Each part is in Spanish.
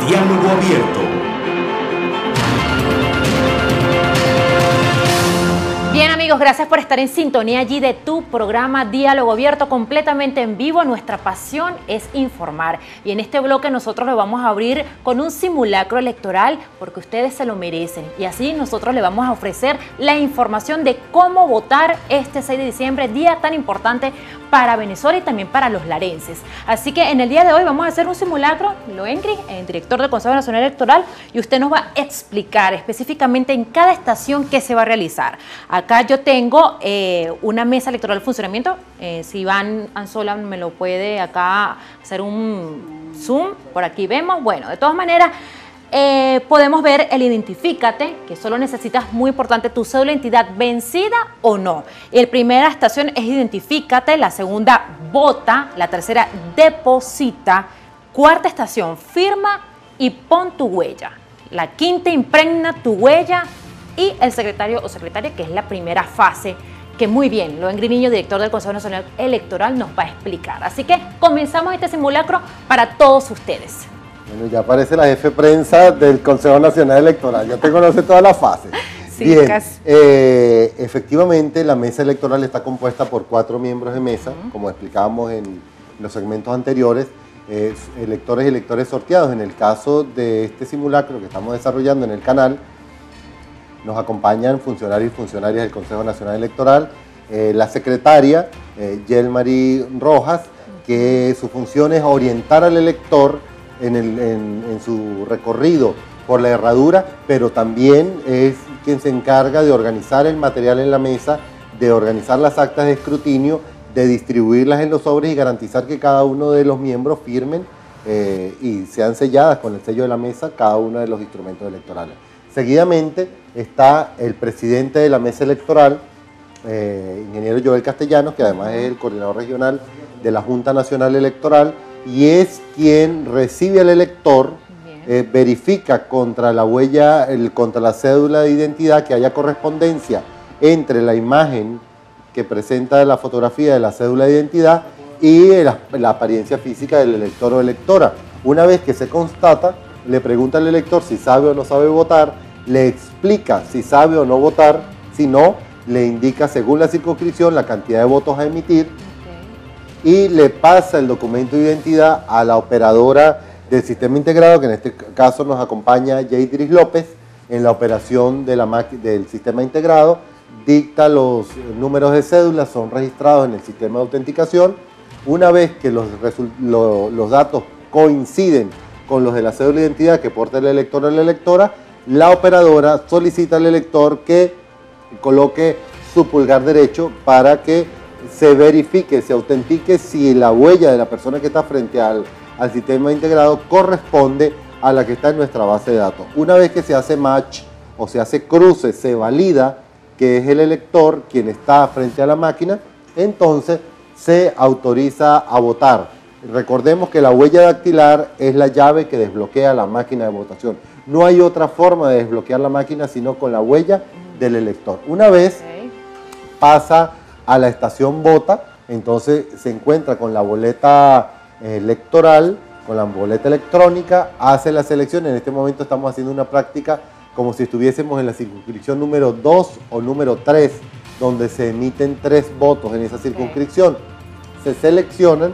Diálogo Abierto. Bien amigos, gracias por estar en sintonía allí de tu programa Diálogo Abierto, completamente en vivo. Nuestra pasión es informar y en este bloque nosotros lo vamos a abrir con un simulacro electoral porque ustedes se lo merecen y así nosotros le vamos a ofrecer la información de cómo votar este 6 de diciembre, día tan importante para Venezuela y también para los larenses. Así que en el día de hoy vamos a hacer un simulacro, Loengri, el director del Consejo Nacional Electoral, y usted nos va a explicar específicamente en cada estación qué se va a realizar. Acá yo tengo una mesa electoral de funcionamiento. Si Iván Anzola me lo puede acá hacer un zoom, por aquí vemos. Bueno, de todas maneras, podemos ver el identifícate, que solo necesitas, muy importante, tu cédula de identidad vencida o no. La primera estación es identifícate, la segunda vota, la tercera deposita, cuarta estación firma y pon tu huella. La quinta impregna tu huella y el secretario o secretaria, que es la primera fase, que muy bien, Loengri Niño, director del Consejo Nacional Electoral, nos va a explicar. Así que comenzamos este simulacro para todos ustedes. Bueno, ya aparece la jefe de prensa del Consejo Nacional Electoral, ya te conoce toda la fase. Sí, bien, efectivamente la mesa electoral está compuesta por 4 miembros de mesa, como explicábamos en los segmentos anteriores, electores y electores sorteados. En el caso de este simulacro que estamos desarrollando en el canal, nos acompañan funcionarios y funcionarias del Consejo Nacional Electoral, la secretaria, Yelmari Rojas, que su función es orientar al elector en su recorrido por la herradura, pero también es quien se encarga de organizar el material en la mesa, de organizar las actas de escrutinio, de distribuirlas en los sobres y garantizar que cada uno de los miembros firmen y sean selladas con el sello de la mesa cada uno de los instrumentos electorales. Seguidamente está el presidente de la mesa electoral, ingeniero Joel Castellanos, que además es el coordinador regional de la Junta Nacional Electoral y es quien recibe al elector, verifica contra la huella, contra la cédula de identidad que haya correspondencia entre la imagen que presenta la fotografía de la cédula de identidad y la apariencia física del elector o electora. Una vez que se constata, le pregunta al elector si sabe o no sabe votar, le explica si sabe o no votar, si no, le indica según la circunscripción la cantidad de votos a emitir y le pasa el documento de identidad a la operadora del sistema integrado, que en este caso nos acompaña Yeidris López, en la operación del sistema integrado, dicta los números de cédula, son registrados en el sistema de autenticación. Una vez que los datos coinciden con los de la cédula de identidad que porta el elector o la electora, la operadora solicita al elector que coloque su pulgar derecho para que se verifique, se autentique si la huella de la persona que está frente al sistema integrado corresponde a la que está en nuestra base de datos. Una vez que se hace match o se hace cruce, se valida que es el elector quien está frente a la máquina, entonces se autoriza a votar. Recordemos que la huella dactilar es la llave que desbloquea la máquina de votación. No hay otra forma de desbloquear la máquina sino con la huella del elector. Una vez pasa a la estación vota, entonces se encuentra con la boleta electoral, con la boleta electrónica, hace la selección. En este momento estamos haciendo una práctica como si estuviésemos en la circunscripción número 2 o número 3, donde se emiten 3 votos en esa circunscripción. Se seleccionan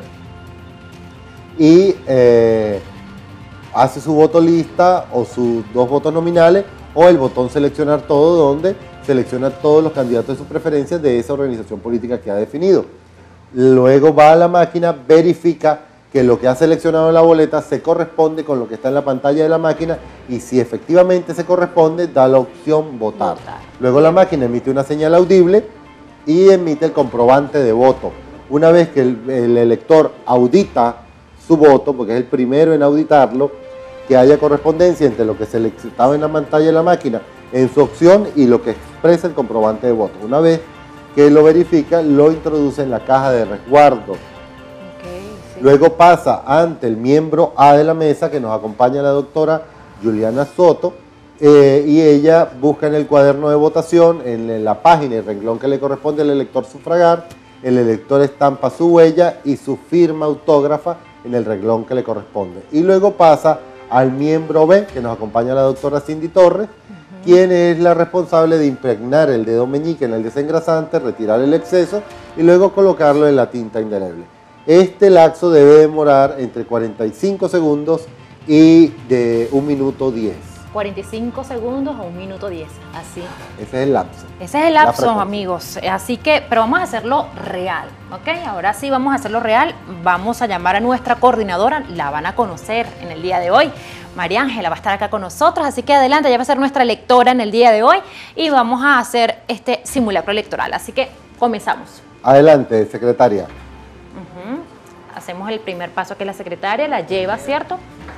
y hace su voto lista o sus 2 votos nominales o el botón seleccionar todo, donde selecciona todos los candidatos de su preferencia de esa organización política que ha definido. Luego va a la máquina, verifica que lo que ha seleccionado en la boleta se corresponde con lo que está en la pantalla de la máquina y si efectivamente se corresponde, da la opción votar. Luego la máquina emite una señal audible y emite el comprobante de voto. Una vez que el elector audita su voto, porque es el primero en auditarlo, que haya correspondencia entre lo que se estaba en la pantalla de la máquina en su opción y lo que expresa el comprobante de voto. Una vez que lo verifica, lo introduce en la caja de resguardo. Luego pasa ante el miembro A de la mesa, que nos acompaña la doctora Juliana Soto, y ella busca en el cuaderno de votación, en la página, el renglón que le corresponde al elector sufragar, el elector estampa su huella y su firma autógrafa en el renglón que le corresponde. Y luego pasa al miembro B, que nos acompaña la doctora Cindy Torres, quien es la responsable de impregnar el dedo meñique en el desengrasante, retirar el exceso y luego colocarlo en la tinta indeleble. Este lapso debe demorar entre 45 segundos y de 1 minuto 10. 45 segundos o 1 minuto 10, así. Ese es el lapso. Ese es el lapso, amigos. Así que, pero vamos a hacerlo real, ¿ok? Ahora sí vamos a hacerlo real. Vamos a llamar a nuestra coordinadora, la van a conocer en el día de hoy. María Ángela va a estar acá con nosotros, así que adelante, ella va a ser nuestra lectora en el día de hoy y vamos a hacer este simulacro electoral. Así que comenzamos. Adelante, secretaria. Hacemos el primer paso que la secretaria la lleva, ¿cierto?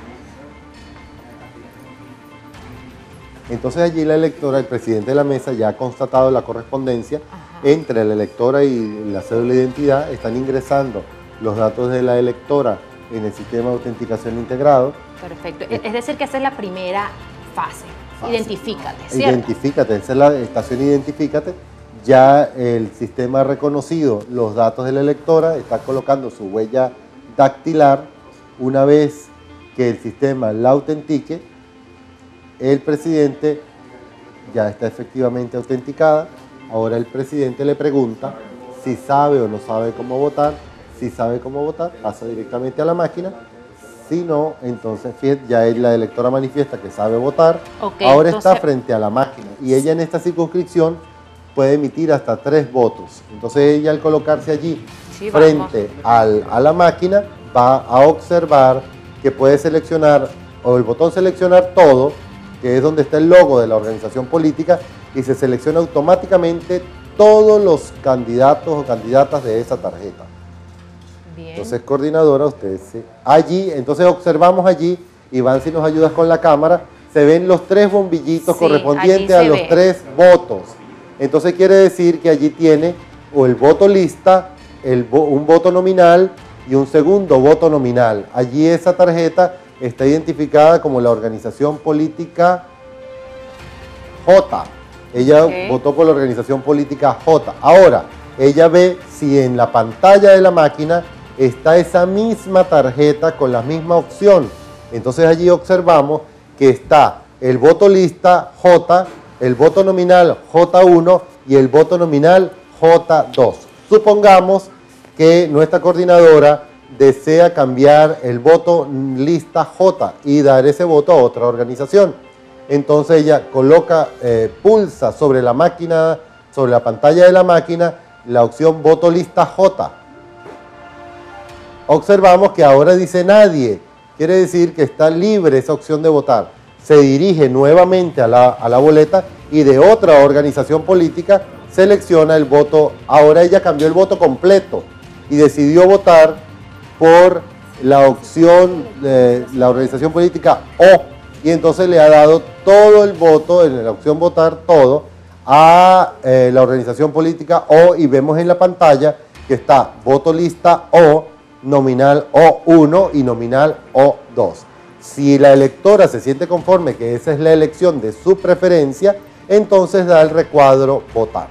Entonces allí la electora, el presidente de la mesa, ya ha constatado la correspondencia entre la electora y la cédula de identidad. Están ingresando los datos de la electora en el sistema de autenticación integrado. Perfecto. Es decir, que esa es la primera fase. Identifícate, ¿cierto? Identifícate, esa es la estación Identifícate. Ya el sistema ha reconocido los datos de la electora, está colocando su huella dactilar. Una vez que el sistema la autentique, el presidente ya está efectivamente autenticada. Ahora el presidente le pregunta si sabe o no sabe cómo votar. Si sabe cómo votar, pasa directamente a la máquina. Si no, entonces ya la electora manifiesta que sabe votar. Ahora entonces está frente a la máquina y ella en esta circunscripción puede emitir hasta 3 votos. Entonces ella al colocarse allí frente a la máquina va a observar que puede seleccionar o el botón seleccionar todo, que es donde está el logo de la organización política, y se selecciona automáticamente todos los candidatos o candidatas de esa tarjeta. Bien. Entonces, coordinadora, ustedes allí, entonces observamos allí, Iván, si nos ayudas con la cámara, se ven los 3 bombillitos correspondientes a los 3 votos. Entonces quiere decir que allí tiene o el voto lista, un voto nominal y un segundo voto nominal. Allí esa tarjeta está identificada como la organización política J. Ella votó por la organización política J. Ahora, ella ve si en la pantalla de la máquina está esa misma tarjeta con la misma opción. Entonces allí observamos que está el voto lista J, el voto nominal J1 y el voto nominal J2. Supongamos que nuestra coordinadora desea cambiar el voto lista J y dar ese voto a otra organización. Entonces ella coloca, pulsa sobre la máquina, sobre la pantalla de la máquina, la opción voto lista J. Observamos que ahora dice nadie, quiere decir que está libre esa opción de votar. Se dirige nuevamente a la boleta y de otra organización política selecciona el voto. Ahora ella cambió el voto completo y decidió votar por la opción de la organización política O, y entonces le ha dado todo el voto en la opción votar todo a la organización política O, y vemos en la pantalla que está voto lista O, nominal O1 y nominal O2. Si la electora se siente conforme que esa es la elección de su preferencia, entonces da el recuadro votar.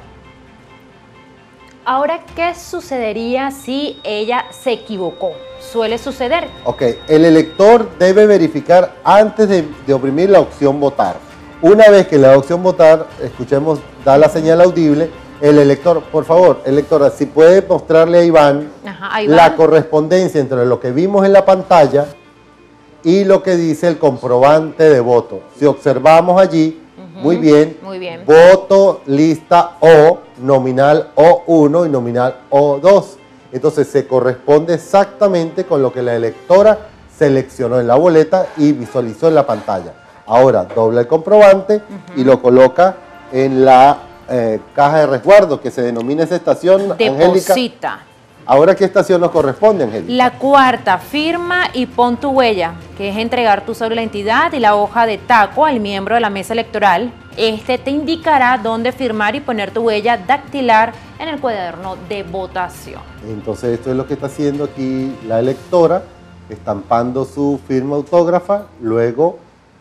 Ahora, ¿qué sucedería si ella se equivocó? Suele suceder. Ok, el elector debe verificar antes de oprimir la opción votar. Una vez que la opción votar, escuchemos, da la señal audible, el elector, por favor, electora, si puede mostrarle a Iván, la correspondencia entre lo que vimos en la pantalla y lo que dice el comprobante de voto. Si observamos allí, muy bien, voto lista O, nominal O1 y nominal O2. Entonces se corresponde exactamente con lo que la electora seleccionó en la boleta y visualizó en la pantalla. Ahora dobla el comprobante y lo coloca en la caja de resguardo, que se denomina esa estación, deposita. Angélica. Ahora, ¿qué estación nos corresponde, Angélica? La cuarta, firma y pon tu huella, que es entregar tu cédula de identidad y la hoja de taco al miembro de la mesa electoral. Este te indicará dónde firmar y poner tu huella dactilar en el cuaderno de votación. Entonces, esto es lo que está haciendo aquí la electora, estampando su firma autógrafa, luego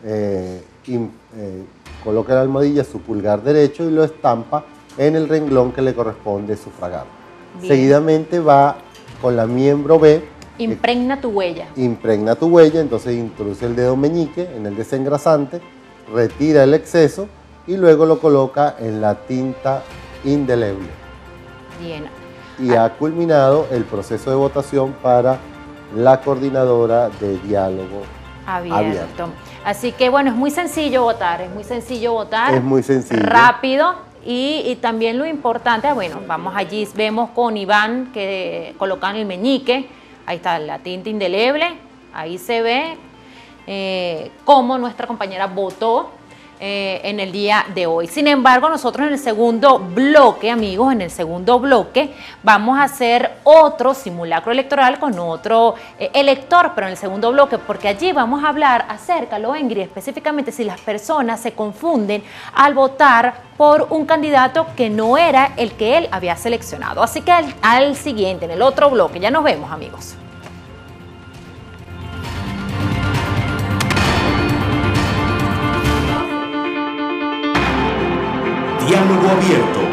coloca en la almohadilla su pulgar derecho y lo estampa en el renglón que le corresponde sufragar. Bien. Seguidamente va con la miembro B Impregna tu huella. Impregna tu huella, entonces introduce el dedo meñique en el desengrasante, retira el exceso y luego lo coloca en la tinta indeleble. Bien. Y ha culminado el proceso de votación para la coordinadora de diálogo abierto. Así que bueno, es muy sencillo votar, es muy sencillo votar. Es muy sencillo. Rápido. Y también lo importante, bueno, vamos allí, vemos con Iván que colocan el meñique, ahí está la tinta indeleble, ahí se ve cómo nuestra compañera votó en el día de hoy. Sin embargo, nosotros en el segundo bloque, amigos, en el segundo bloque vamos a hacer otro simulacro electoral con otro elector, pero en el segundo bloque, porque allí vamos a hablar acerca, Lohengri, específicamente si las personas se confunden al votar por un candidato que no era el que él había seleccionado. Así que al siguiente, en el otro bloque, ya nos vemos, amigos. Diálogo Abierto.